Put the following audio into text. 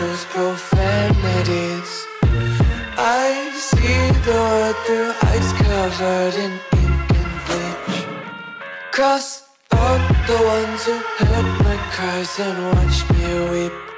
those profanities. I see the world through eyes covered in ink and bleach. Cross out the ones who heard my cries and watched me weep.